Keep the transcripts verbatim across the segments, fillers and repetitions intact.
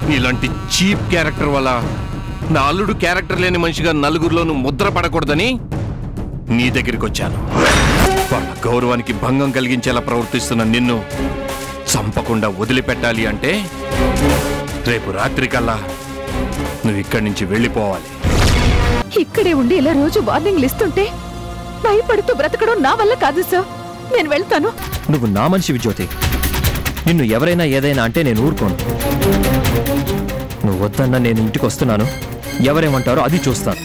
ఇలాంటి cheap character వల్ల నా అల్లుడు క్యారెక్టర్ లేని మనిషిగా నలుగురిలోనూ ముద్ర పడకూడదని నీ దగ్గరికి వచ్చాను. వాళ్ళ గౌరవానికి భంగం కలిగించేలా ప్రవర్తిస్తున్న నిన్ను చంపకుండా వదిలిపెట్టాలి అంటే రేపు రాత్రి కల్లా నువ్వు ఇక్కడి నుంచి వెళ్ళిపోవాలి. ఇక్కడే ఉండి ఇలా రోజు వార్నింగ్లు ఇస్తుంటే భయపడుతూ బ్రతకడం నా వల్ల కాదు సార్. నేను వెళ్తాను. నువ్వు నా మనిషివి జ్యోతి. నిన్ను ఎవరైనా ఏదైనా అంటే నేను ఊరుకోను. నువ్వు వద్దన్నా నేను ఇంటికి వస్తున్నాను. ఎవరేమంటారో అది చూస్తాను.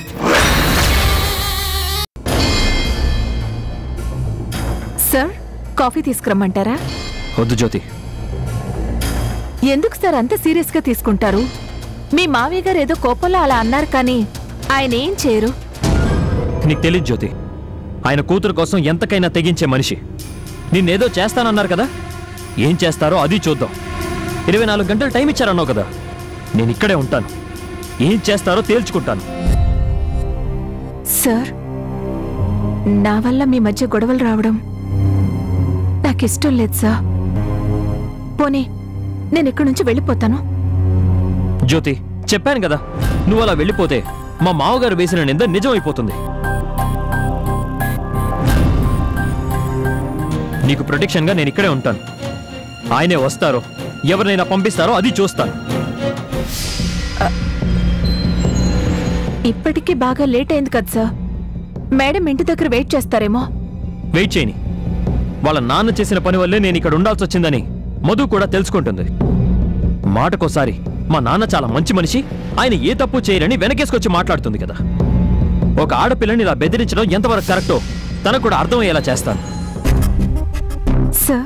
సార్, కాఫీ తీసుకురమ్మంటారా? వద్దు జ్యోతి. ఎందుకు సార్ అంత సీరియస్ గా తీసుకుంటారు? మీ మావయ్య గారు ఏదో కోపంలో అలా అన్నారు, కానీ ఆయన ఏం చేయరు. నీకు తెలీదు జ్యోతి, ఆయన కూతురు కోసం ఎంతకైనా తెగించే మనిషి. నిన్నేదో చేస్తానన్నారు కదా, ఏం చేస్తారో అది చూద్దాం. ఇరవై నాలుగు గంటలు టైం ఇచ్చారన్నావు కదా, నేను ఇక్కడే ఉంటాను. ఏం చేస్తారో తేల్చుకుంటాను. సార్, నా వల్ల మీ మధ్య గొడవలు రావడం నాకిష్టం లేదు సార్. పోనీ నేను ఇక్కడి నుంచి వెళ్ళిపోతాను. జ్యోతి, చెప్పాను కదా, నువ్వు అలా వెళ్ళిపోతే మా మావగారు వేసిన నింద నిజమైపోతుంది. నీకు ప్రొటెక్షన్గా నేను ఇక్కడే ఉంటాను. ఆయనే వస్తారో ఎవరినైనా పంపిస్తారో అది చూస్తాను. ఇప్పటికీ బాగా లేట్ అయింది కదా సార్. మేడం ఇంటి దగ్గర వెయిట్ చేస్తారేమో. వెయిట్ చేయని. వాళ్ళ నాన్న చేసిన పని వల్లే నేను ఇక్కడ ఉండాల్సి వచ్చిందని మధు కూడా తెలుసుకుంటుంది. మాటకోసారి మా నాన్న చాలా మంచి మనిషి, ఆయన ఏ తప్పు చేయరని వెనకేసుకొచ్చి మాట్లాడుతుంది కదా. ఒక ఆడపిల్లని ఇలా బెదిరించడం ఎంతవరకు కరెక్టో తనకు కూడా అర్థమయ్యేలా చేస్తాను. సార్,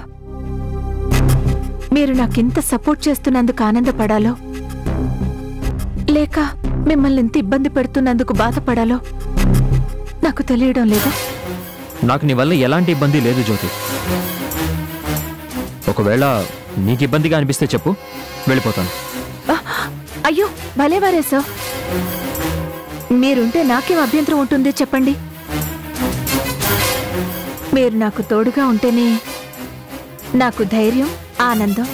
మీరు నాకింత సపోర్ట్ చేస్తున్నందుకు ఆనందపడాలో లేక మిమ్మల్ని ఇంత ఇబ్బంది పెడుతున్నందుకు బాధపడాలో నాకు తెలియడం లేదు. నాకు నీ వల్ల ఎలాంటి ఇబ్బంది లేదు జ్యోతి. ఒకవేళ నీకు ఇబ్బందిగా అనిపిస్తే చెప్పు, వెళ్ళిపోతాను. అయ్యో భలేవారే సార్. మీరుంటే నాకేం అభ్యంతరం ఉంటుంది చెప్పండి. మీరు నాకు తోడుగా ఉంటేనే నాకు ధైర్యం, ఆనందం.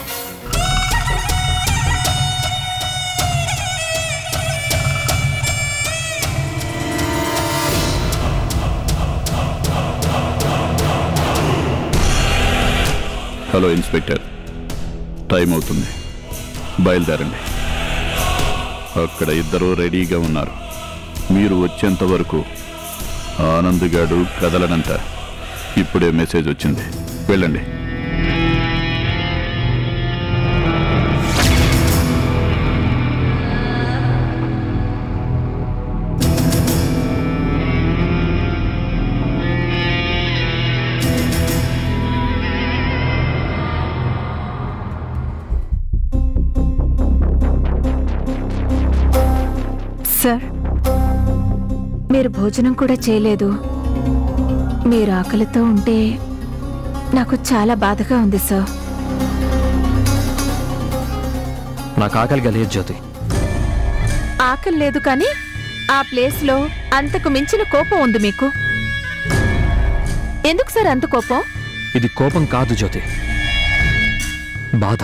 హలో ఇన్స్పెక్టర్, టైం అవుతుంది, బయలుదేరండి. అక్కడ ఇద్దరు రెడీగా ఉన్నారు. మీరు వచ్చేంత వరకు ఆనంద్ గాడు కదలనంట. ఇప్పుడే మెసేజ్ వచ్చింది, వెళ్ళండి. సార్, మీరు భోజనం కూడా చేయలేదు. మీరు ఆకలితో ఉంటే నాకు చాలా బాధగా ఉంది సార్. నాకు ఆకలిగా లేదు జ్యోతి. ఆకలి లేదు, కానీ ఆ ప్లేస్లో అంతకు మించిన కోపం ఉంది మీకు. ఎందుకు సార్ అంత కోపం? ఇది కోపం కాదు జ్యోతి, బాధ.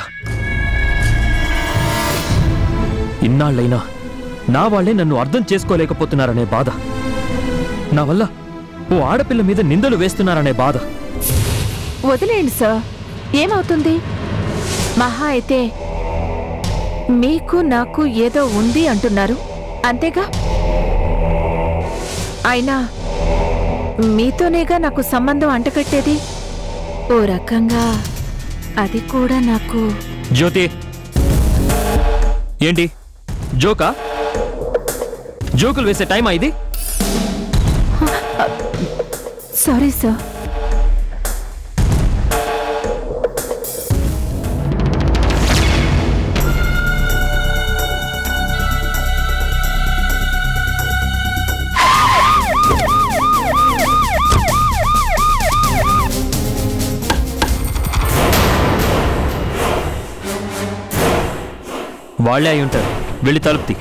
ఇన్నాళ్ళైనా నా వాళ్లే నన్ను అర్థం చేసుకోలేకపోతున్నారనే బాధ. నా వల్ల ఓ ఆడపిల్ల మీద నిందలు వేస్తున్నారనే బాధ. వదిలేండి సార్, ఏమవుతుంది? మహా అయితే మీకు నాకు ఏదో ఉంది అంటున్నారు, అంతేగా. అయినా మీతోనేగా నాకు సంబంధం అంటకట్టేది. ఓ రకంగా అది కూడా నాకు. జ్యోతి, ఏంటి జోకా? జోకులు వేసే టైమా ఇది? Sorry sir. వాళ్లే అయి ఉంటారు, వెళ్ళి తలుపుతి.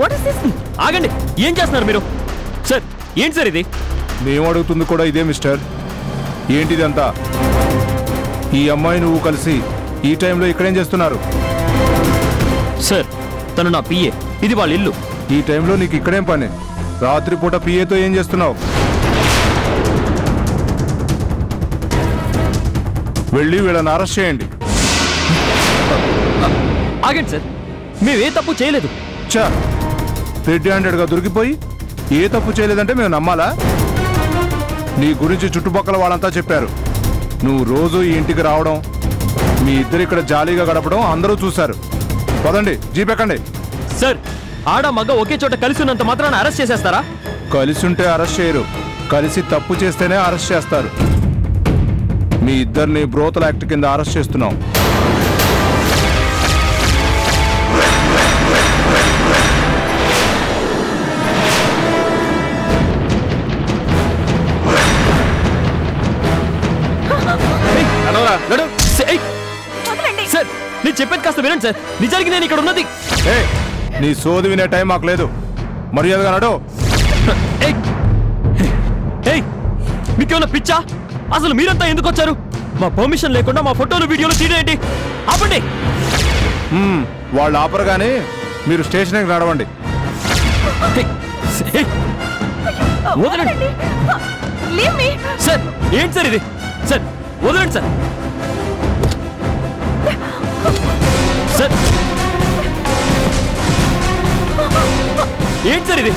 What is this? ఆగండి, ఏం చేస్తున్నారు మీరు? సార్ ఏంటి సార్ ఇది? మేము అడుగుతుంది కూడా ఇదే మిస్టర్. ఏంటిదంతా? ఈ అమ్మాయి నువ్వు కలిసి ఈ టైంలో ఇక్కడేం చేస్తున్నారు? సార్ తను నా పిఏ, ఇది వాళ్ళ ఇల్లు. ఈ టైంలో నీకు ఇక్కడేం పని? రాత్రిపూట పిఏతో ఏం చేస్తున్నావు? వెళ్ళి వీళ్ళని అరెస్ట్ చేయండి. ఆగండి సార్, మేము ఏ తప్పు చేయలేదు. చా రెడ్ హ్యాండెడ్గా దొరికిపోయి ఏ తప్పు చేయలేదంటే మేము నమ్మాలా? నీ గురించి చుట్టుపక్కల వాళ్ళంతా చెప్పారు. నువ్వు రోజు ఈ ఇంటికి రావడం, మీ ఇద్దరు ఇక్కడ జాలీగా గడపడం అందరూ చూశారు. పదండి, జీపెక్కండి. సార్ ఆడ మగ ఒకే చోట కలిసి ఉన్నంత మాత్రాన అరెస్ట్ చేసేస్తారా? కలిసి ఉంటే అరెస్ట్ చేయరు, కలిసి తప్పు చేస్తేనే అరెస్ట్ చేస్తారు. మీ ఇద్దరిని బ్రోతల్ యాక్ట్ కింద అరెస్ట్ చేస్తున్నాం. సార్ నేను చెప్పేది కాస్త వినండి సార్, నిజానికి నేను ఇక్కడ ఉన్నది. ఏయ్, నీ సోది వినే టైం మాకు లేదు. మర్యాదగా నడు. మీకేమన్నా పిచ్చా? అసలు మీరంతా ఎందుకు వచ్చారు? మా పర్మిషన్ లేకుండా మా ఫోటోలు వీడియోలు తీయడం ఏంటి? ఆపండి. వాళ్ళు ఆపరుగానే మీరు స్టేషన్కి నడవండి. వదలండి సార్. ఏంటి సార్ ఇది? సార్ వదలండి సార్. సార్ ఏంటి సార్ ఇది?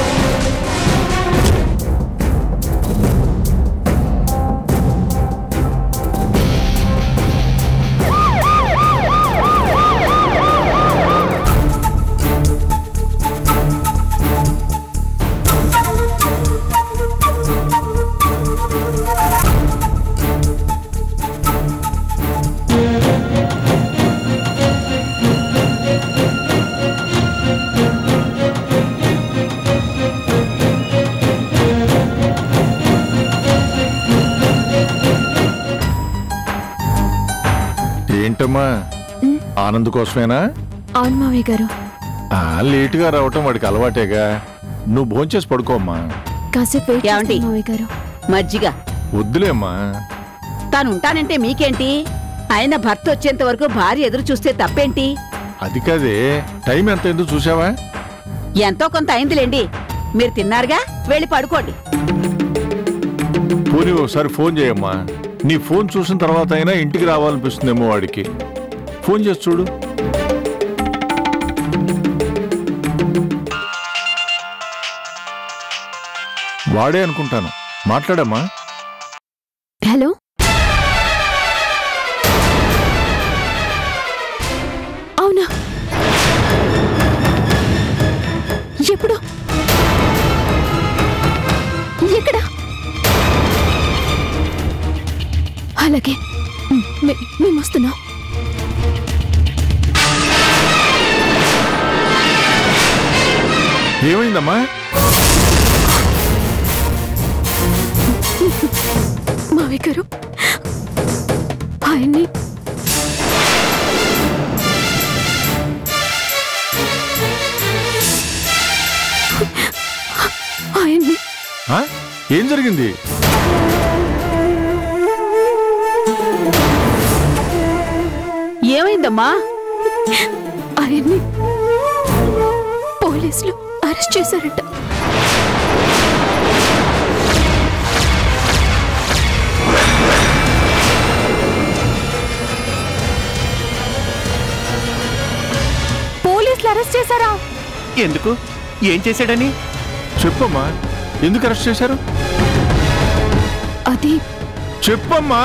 ఏంటమ్మా, ఆనంద్ కోసమేనా? అవును మావయ్య గారు. లేటుగా రావటం వాడికి అలవాటేగా. నువ్వు భోంచేసి పడుకోమ్మా. కాసేపు మావయ్య గారు. మజ్జిగ వద్దులేమ్మా. తాను ఉంటానంటే మీకేంటి? ఆయన భర్త వచ్చేంత వరకు భార్య ఎదురు చూస్తే తప్పేంటి? అది కాదే, టైం ఎంత ఎందుకు చూసావా? ఎంతో కొంత అయిందిలేండి. మీరు తిన్నారుగా, వెళ్ళి పడుకోండి. పోనీ ఒకసారి ఫోన్ చేయమ్మా. నీ ఫోన్ చూసిన తర్వాత అయినా ఇంటికి రావాలనిపిస్తుందేమో వాడికి. ఫోన్ చేసి చూడు. వాడే అనుకుంటాను. మాట్లాడమ్మా. హలో, అవునా? ఎప్పుడు? ఎక్కడ? అలాగే, మేము వస్తున్నాం. ఏమైందమ్మా? మావయ్య గారు, ఆయన్ని ఆయన్ని ఏం జరిగింది? ఏమైందమ్మా? ఆయన్ని పోలీసులు అరెస్ట్ చేశారట. పోలీసులు అరెస్ట్ చేశారా? ఎందుకు? ఏం చేశాడని చెప్పమ్మా. ఎందుకు అరెస్ట్ చేశారు? అది చెప్పమ్మా.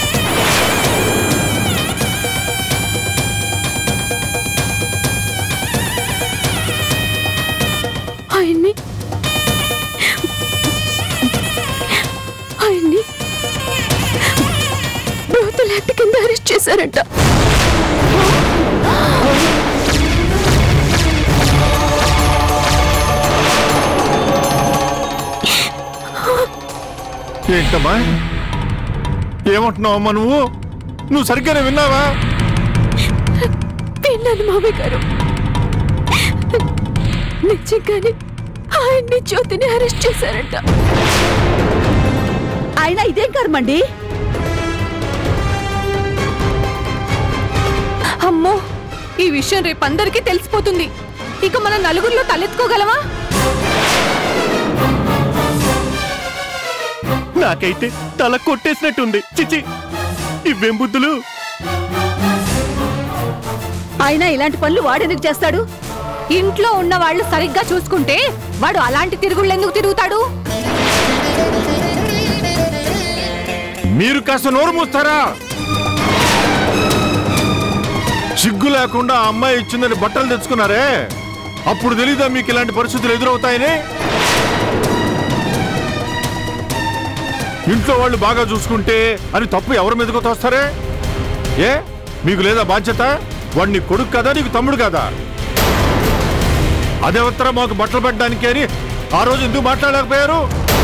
ఆయన్ని ఆయన్ని బ్రోతల్ యాక్ట్ కింద అరెస్ట్ చేశారట. ఏంటమ్మా ఏమంటున్నావమ్మా? నువ్వు నువ్వు సరిగ్గానే విన్నావా? విన్నాను మావయ్య గారు. నిజంగానే ఆయన్ని జ్యోతిని అరెస్ట్ చేశారంట. ఆయన ఇదేం కర్మండి? అమ్మో, ఈ విషయం రేపు అందరికీ తెలిసిపోతుంది. ఇక మన నలుగురిలో తలెత్తుకోగలమా? నాకైతే తల కొట్టేసినట్టుంది. చిచి, ఇవేం బుద్ధులు! ఆయన ఇలాంటి పనులు వాడెందుకు చేస్తాడు? ఇంట్లో ఉన్న వాళ్ళు సరిగ్గా చూసుకుంటే వాడు అలాంటి తిరుగుళ్ళు ఎందుకు తిరుగుతాడు? మీరు కాస్త నోరు మూస్తారా? సిగ్గు లేకుండా ఆ అమ్మాయి ఇచ్చిందని బట్టలు తెచ్చుకున్నారే, అప్పుడు తెలీదా మీకు ఇలాంటి పరిస్థితులు ఎదురవుతాయని? ఇంట్లో వాళ్ళు బాగా చూసుకుంటే అని తప్పు ఎవరి మీదకో తోస్తారే? ఏ మీకు లేదా బాధ్యత? వాడు నీ కొడుకు కదా, నీకు తమ్ముడు కదా? అదే ఉత్తరం మాకు బట్టలు పెట్టడానికి అని ఆ రోజు ఎందుకు మాట్లాడలేకపోయారు?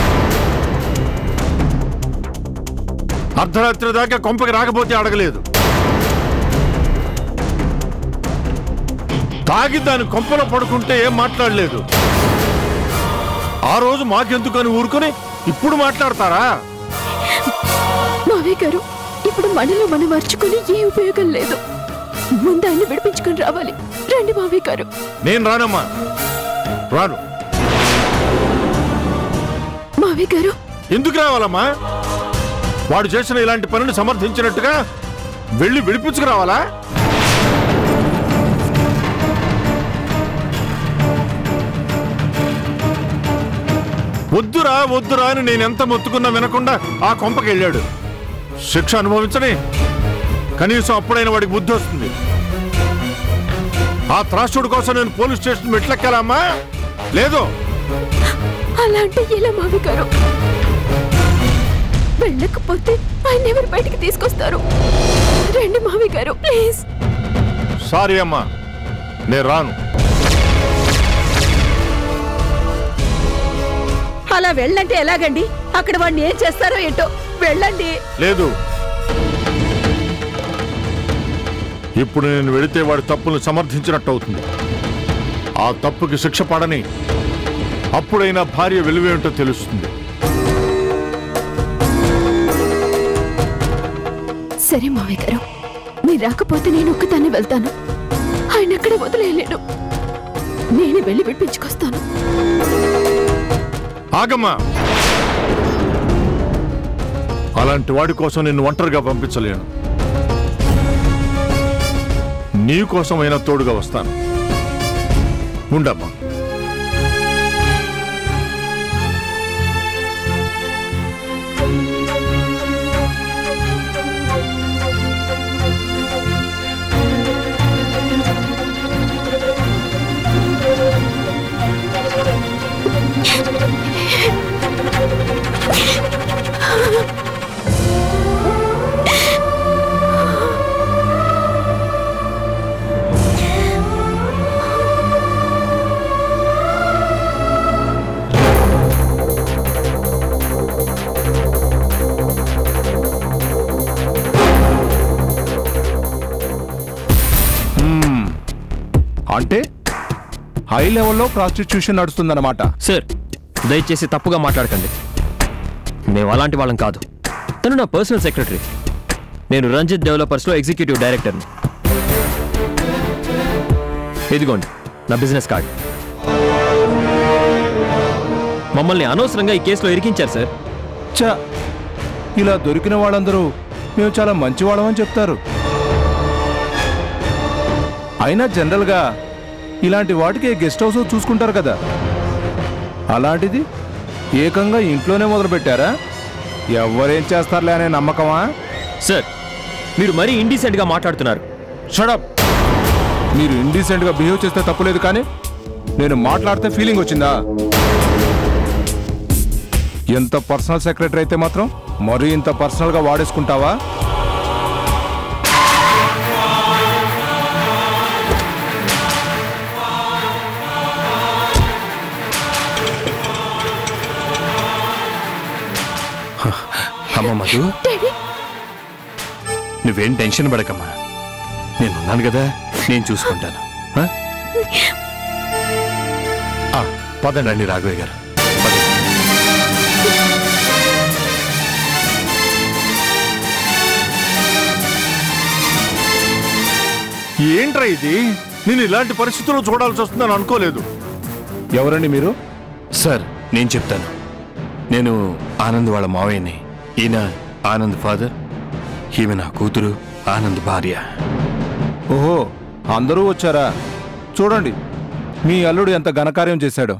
అర్ధరాత్రి దాకా కొంపకి రాకపోతే అడగలేదు. తాగి దాని కొంపలో పడుకుంటే ఏం మాట్లాడలేదు. ఆ రోజు మాకెందుకని ఊరుకొని ఇప్పుడు మాట్లాడతారా? మావయ్య గారు, ఇప్పుడు మనలో మనం మర్చుకుని ఏ ఉపయోగం లేదు. ముందు ఆయన్ని విడిపించుకుని రావాలి. రండి మావయ్య గారు. నేను రానమ్మా, రాను. మావయ్య గారు, ఎందుకు రావాలమ్మా? వాడు చేసిన ఇలాంటి పనిని సమర్థించినట్టుగా వెళ్ళి విడిపించుకురావాలా? వద్దురా వద్దురా అని నేను ఎంత మొత్తుకున్నా వినకుండా ఆ కొంపకి వెళ్ళాడు. శిక్ష అనుభవించని, కనీసం అప్పుడైనా వాడికి బుద్ధి వస్తుంది. ఆ త్రాసుడి కోసం నేను పోలీస్ స్టేషన్ మెట్లెక్కాలమ్మా? లేదు. అలాంటి ఇలా మావయ్య గారు వెళ్ళకపోతే ఆయన ఎవరు బయటికి తీసుకొస్తారు? రండి మావయ్య గారు, ప్లీజ్. సారీ అమ్మా, నేను రాను. అలా వెళ్ళంటే ఎలాగండి? అక్కడ వాడిని ఏం చేస్తారో ఏంటో. వెళ్ళండి. లేదు, ఇప్పుడు నేను వెళితే వాడి తప్పులను సమర్థించినట్టు అవుతుంది. ఆ తప్పుకి శిక్ష పడని, అప్పుడైనా భార్య విలువేంటో తెలుస్తుంది. సరే మావయ్య గారు, మీరు రాకపోతే నేను ఒక్కదాన్ని వెళ్తాను. ఆయన అక్కడ వదిలేయలేను. నేను వెళ్ళి విడిపించుకొస్తాను. ఆగమ్మా, అలాంటి వాడి కోసం నిన్ను ఒంటరిగా పంపించలేను. నీ కోసమైనా తోడుగా వస్తాను. ఉండమ్మా. అంటే హై లెవెల్లో ప్రాస్టిట్యూషన్ నడుస్తుందన్నమాట. సార్, దయచేసి తప్పుగా మాట్లాడకండి. మేము అలాంటి వాళ్ళం కాదు. తను నా పర్సనల్ సెక్రటరీ. నేను రంజిత్ డెవలపర్స్లో ఎగ్జిక్యూటివ్ డైరెక్టర్ని. ఇదిగోండి నా బిజినెస్ కార్డ్. మమ్మల్ని అనవసరంగా ఈ కేసులో ఇరికించారు సార్. చా, ఇలా దొరికిన వాళ్ళందరూ మేము చాలా మంచి వాళ్ళమని చెప్తారు. అయినా జనరల్గా ఇలాంటి వాటికి గెస్ట్ హౌస్ చూసుకుంటారు కదా. అలాంటిది ఏకంగా ఇంట్లోనే మొదలుపెట్టారా? ఎవరేం చేస్తారులే అనే నమ్మకమా? సార్, మీరు మరీ ఇండీసెంట్గా మాట్లాడుతున్నారు. షడప్. మీరు ఇండీసెంట్గా బిహేవ్ చేస్తే తప్పులేదు, కానీ నేను మాట్లాడితే ఫీలింగ్ వచ్చిందా? ఎంత పర్సనల్ సెక్రటరీ అయితే మాత్రం మరీ ఇంత పర్సనల్గా వాడేసుకుంటావా? అమ్మ మధు, నువ్వేం టెన్షన్ పడకమ్మా. నేనున్నాను కదా, నేను చూసుకుంటాను. పదండి. రండి రాఘవయ్య గారు, పదండి. ఏంట్రా ఇది? నేను ఇలాంటి పరిస్థితుల్లో చూడాల్సి వస్తుందని అనుకోలేదు. ఎవరండి మీరు? సార్ నేను చెప్తాను. నేను ఆనంద్ వాళ్ళ మావయ్యని. ఈయన ఆనంద్ ఫాదర్, ఈమె నా కూతురు ఆనంద్ భార్య. ఓహో, అందరూ వచ్చారా? చూడండి మీ అల్లుడు ఎంత ఘనకార్యం చేశాడో.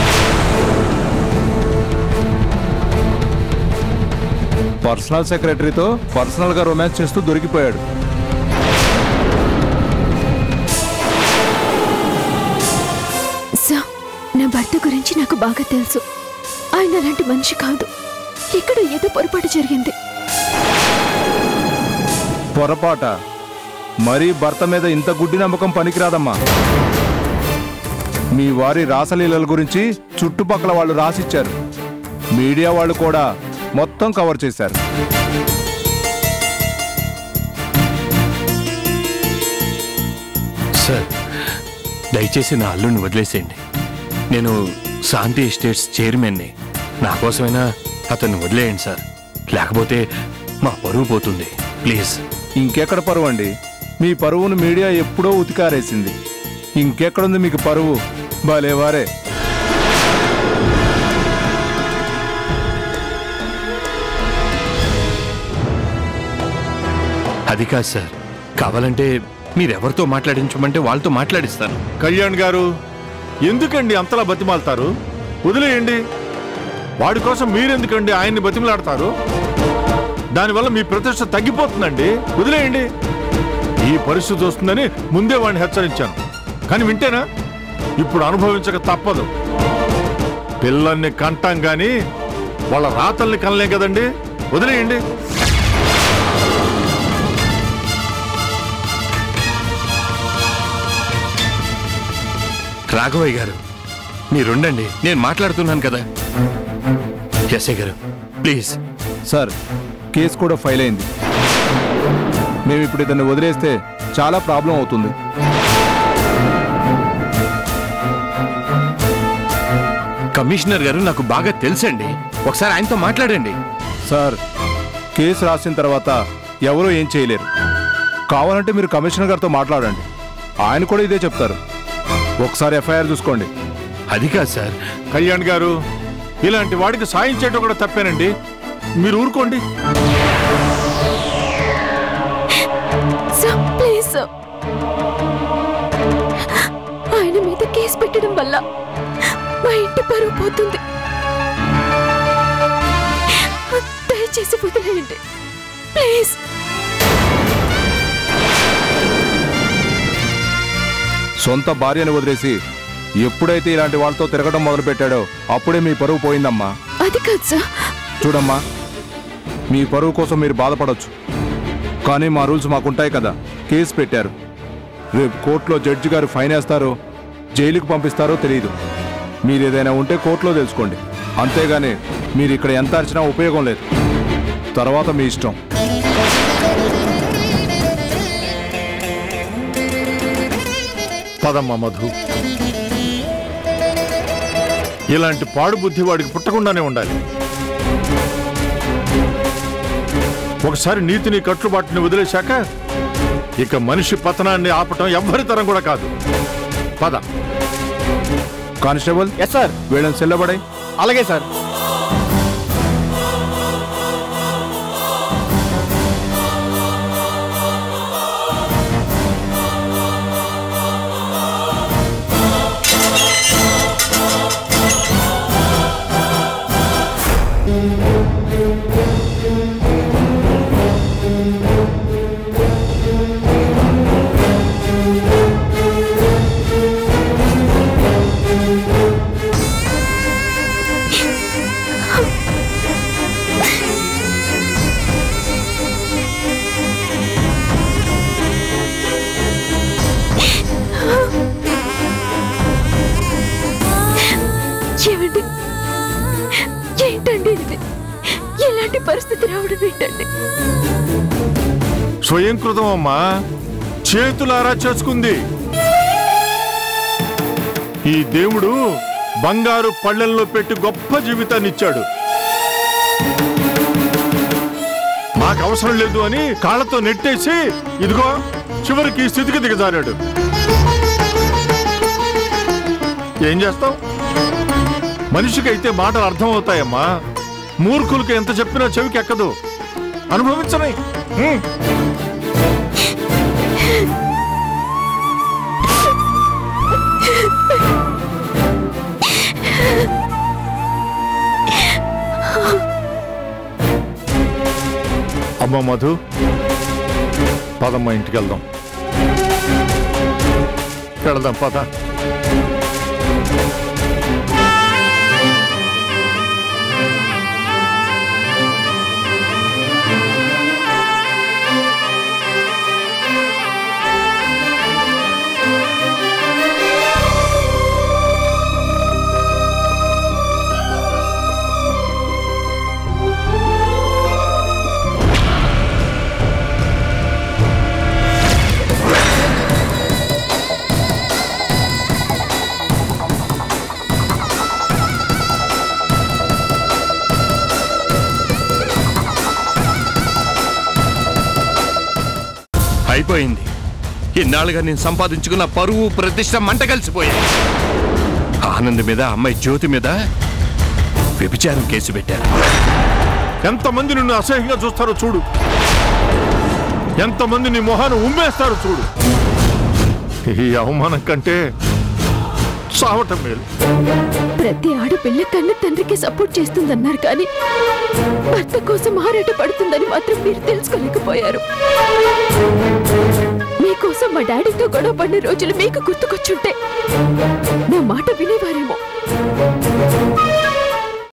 పర్సనల్ సెక్రటరీతో పర్సనల్ గా రొమాన్స్ చేస్తూ దొరికిపోయాడు. సార్, నా భర్త గురించి నాకు బాగా తెలుసు. ఆయన అలాంటి మనిషి కాదు. ఇక్కడ ఏదో పొరపాటు జరిగింది. పొరపాట? మరీ భర్త మీద ఇంత గుడ్డి నమ్మకం పనికిరాదమ్మా. మీ వారి రాసలీలల గురించి చుట్టుపక్కల వాళ్ళు రాసిచ్చారు. మీడియా వాళ్ళు కూడా మొత్తం కవర్ చేశారు. సార్ దయచేసి నా అల్లుడిని వదిలేసేయండి. నేను శాంతి ఎస్టేట్స్ చైర్మన్ని. నా కోసమైనా అతన్ని వదిలేయండి సార్, లేకపోతే మా పరువు పోతుంది. ప్లీజ్. ఇంకెక్కడ పరువు అండి? మీ పరువును మీడియా ఎప్పుడో ఉతికారేసింది. ఇంకెక్కడుంది మీకు పరువు? భలేవారే. అది కాదు సార్, కావాలంటే మీరెవరితో మాట్లాడించమంటే వాళ్ళతో మాట్లాడిస్తాను. కళ్యాణ్ గారు, ఎందుకండి అంతలా బతిమాలతారు? వదిలేయండి. వాడి కోసం మీరెందుకండి ఆయన్ని బతిమలాడతారు? దానివల్ల మీ ప్రతిష్ట తగ్గిపోతుందండి. వదిలేయండి. ఈ పరిస్థితి వస్తుందని ముందే వాడిని హెచ్చరించాను, కానీ వింటేనా? ఇప్పుడు అనుభవించక తప్పదు. పిల్లల్ని కంటాం గాని వాళ్ళ రాతల్ని కనలేం కదండి. వదిలేయండి. రాఘవయ్య గారు మీరుండండి, నేను మాట్లాడుతున్నాను కదా. ఎస్ఐ గారు ప్లీజ్. సార్, కేసు కూడా ఫైల్ అయింది. మేము ఇప్పుడు ఇతన్ని వదిలేస్తే చాలా ప్రాబ్లం అవుతుంది. కమిషనర్ గారు నాకు బాగా తెలుసండి, ఒకసారి ఆయనతో మాట్లాడండి. సార్, కేసు రాసిన తర్వాత ఎవరూ ఏం చేయలేరు. కావాలంటే మీరు కమిషనర్ గారితో మాట్లాడండి, ఆయన కూడా ఇదే చెప్తారు. ఒకసారి ఎఫ్ఐఆర్ చూసుకోండి. అది కాదు సార్. కళ్యాణ్ గారు, ఇలాంటి వాడికి సాయం చేయడం కూడా తప్పేనండి. మీరు ఊరుకోండి. Sir, please sir. ఆయన మీద కేసు పెట్టడం వల్ల మా ఇంటి పరువు పోతుంది. దయచేసి వదిలేయండి ప్లీజ్. సొంత భార్యను వదిలేసి ఎప్పుడైతే ఇలాంటి వాళ్ళతో తిరగడం మొదలుపెట్టాడో అప్పుడే మీ పరువు పోయిందమ్మా. అది కాదు సార్. చూడమ్మా, మీ పరువు కోసం మీరు బాధపడవచ్చు, కానీ మా రూల్స్ మాకుంటాయి కదా. కేసు పెట్టారు, రేపు కోర్టులో జడ్జి గారు ఫైన్ వేస్తారో జైలుకు పంపిస్తారో తెలియదు. మీరు ఏదైనా ఉంటే కోర్టులో తెలుసుకోండి, అంతేగాని మీరు ఇక్కడ ఎంత అరిచినా ఉపయోగం లేదు. తర్వాత మీ ఇష్టం. పదమ్మా మధు. ఇలాంటి పాడు బుద్ధి వాడికి పుట్టకుండానే ఉండాలి. ఒకసారి నీతిని కట్టుబాటుని వదిలేశాక ఇక మనిషి పతనాన్ని ఆపటం ఎవ్వరి తరం కూడా కాదు. పద. కానిస్టేబుల్. Yes sir. వీళ్ళని సెల్లబడాయి. అలాగే సార్. ఏమండి, ఏంటండి ఇది? ఎలాంటి పరిస్థితి రావడం ఏంటండి? స్వయంకృతం అమ్మా, చేతులారా చేసుకుంది. ఈ దేవుడు బంగారు పళ్ళెల్లో పెట్టి గొప్ప జీవితాన్ని ఇచ్చాడు. నాకు అవసరం లేదు అని కాళ్ళతో నెట్టేసి ఇదిగో చివరికి ఈ స్థితికి దిగజారాడు. ఏం చేస్తావు? మనిషికి అయితే మాటలు అర్థమవుతాయమ్మా. మూర్ఖులకి ఎంత చెప్పినా చెవికి ఎక్కదు. అనుభవించని. అమ్మ మధు, పదమ్మ ఇంటికి వెళ్దాం. వెళ్దాం పద. అయిపోయింది. ఇన్నాళ్ళుగా నేను సంపాదించుకున్న పరువు ప్రతిష్ట మంట కలిసిపోయాయి. ఆనంద్ మీద, అమ్మాయి జ్యోతి మీద వ్యభిచారం కేసు పెట్టారు. ఎంతమంది నిన్ను అసహ్యంగా చూస్తారో చూడు. ఎంతమంది నీ మొహాన్ని ఉమ్మేస్తారో చూడు. ఈ అవమానం కంటే చావటం మేలు. ప్రతి ఆడపిల్ల కన్న తండ్రికి సపోర్ట్ చేస్తుందన్నారు కానీ భర్త కోసం ఆరాట పడుతుందని మాత్రం మీరు తెలుసుకోలేకపోయారు. మీకోసం మా డాడీతో గొడవ పడిన రోజులు మీకు గుర్తుకొచ్చుంటే